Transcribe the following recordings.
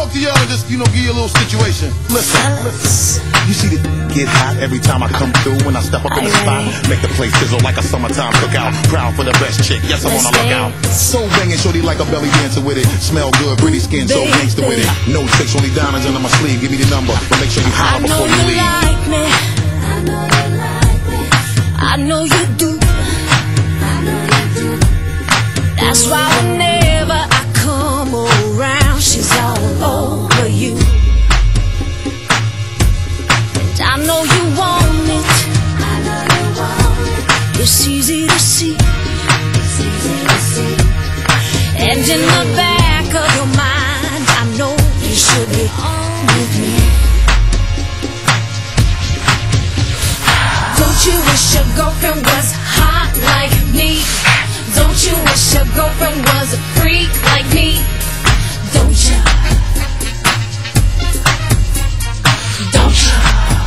talk to y'all and just, give you a little situation. Listen. You see the get hot every time I come through. When I step up in the spot, make the place sizzle like a summertime cookout. Proud for the best chick, yes, I'm on a lookout. So banging, shorty like a belly dancer with it. Smell good, pretty skin, so gangster with it. No tricks, only diamonds under my sleeve. Give me the number, but make sure you holler before you leave. Like me. I know you like me. I know you do. I know you do. That's why whenever I come around, she's all over you. And I know you want it. I know you want it. It's easy to see. It's easy to see. And in the back of your mind, I know you should be on with me. Don't you wish your girlfriend was hot like me? Don't you wish your girlfriend was a freak like me? Don't you? Don't you?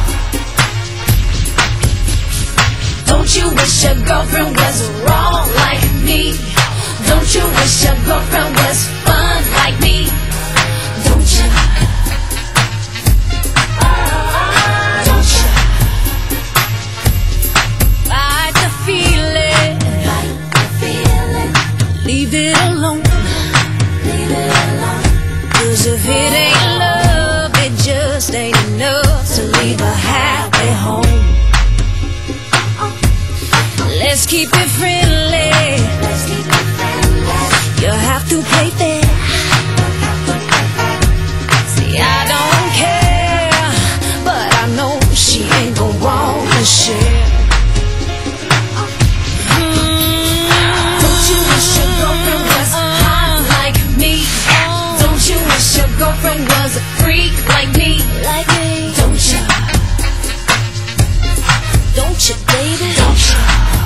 Don't you wish your girlfriend was raw like me? Don't you wish your girlfriend was fun like me? Don't you? Don't you? Fight the feeling. Fight the feeling. Leave it alone. Leave it alone. 'Cause if it ain't love, it just ain't enough to leave a happy home. Let's keep it friendly. Let's keep it friendly. You have to play fair. See, I don't care, but I know she ain't gon' want to share. Don't you wish your girlfriend was hot like me? Don't you wish your girlfriend was a freak like me? Like me? Don't you? Don't you, baby? Don't you?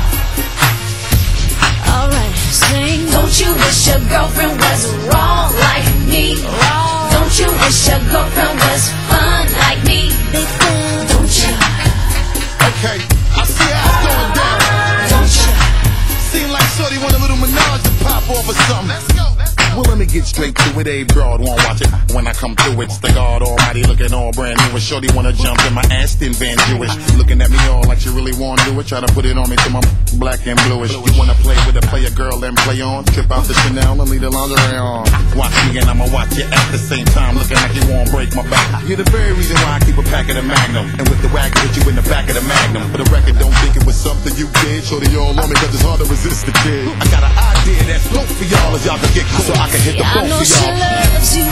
Alright, sing. Don't you wish your girlfriend was raw like me? Don't you wish your girlfriend was fun like me? Big fan. Don't you? Okay, I see how it's going down. Don't you? Seem like shorty want a little menage to pop off or something. Let's go. Well, let me get straight to it. A broad won't watch it when I come through. It's the God Almighty looking all brand new. And shorty wanna jump in my Aston Van Jewish, looking at me all like she really wanna do it. Try to put it on me till my black and bluish. You wanna play with a player girl and play on? Trip out the Chanel and leave the lingerie on. Watch me and I'ma watch you at the same time, looking like you won't break my back. You're the very reason why I keep a pack of the Magnum, and with the wagon hit you in the back of the Magnum. For the record, don't think it was something you did. Shorty all on me 'cause it's hard to resist the kid. I got an idea that's dope for y'all as y'all can get cool, so I can hit the I boat know for she y'all. loves you.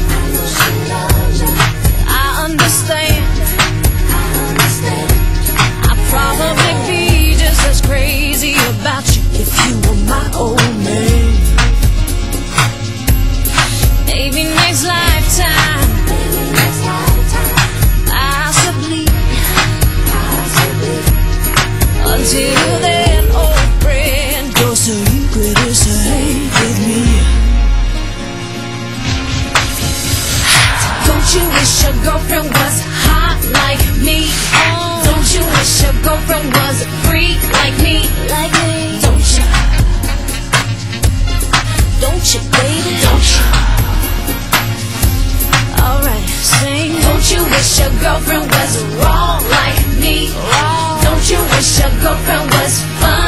I understand. I'd probably be just as crazy about you if you were my old man. Maybe next lifetime. Possibly. Until then, old friend, your secret is safe with me. Don't you wish your girlfriend was hot like me? Don't you wish your girlfriend was a freak like me? Like me? Don't you? Don't you, baby? Don't you? Alright, sing. Don't you wish your girlfriend was raw like me? Don't you wish your girlfriend was fun